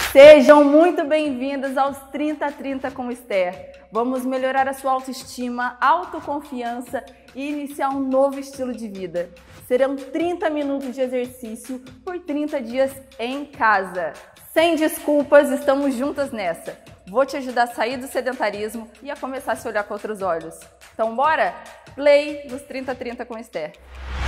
Sejam muito bem-vindas aos 30-30 com Esther. Vamos melhorar a sua autoestima, autoconfiança e iniciar um novo estilo de vida. Serão 30 minutos de exercício por 30 dias em casa. Sem desculpas, estamos juntas nessa. Vou te ajudar a sair do sedentarismo e a começar a se olhar com outros olhos. Então bora? Play nos 30-30 com Esther.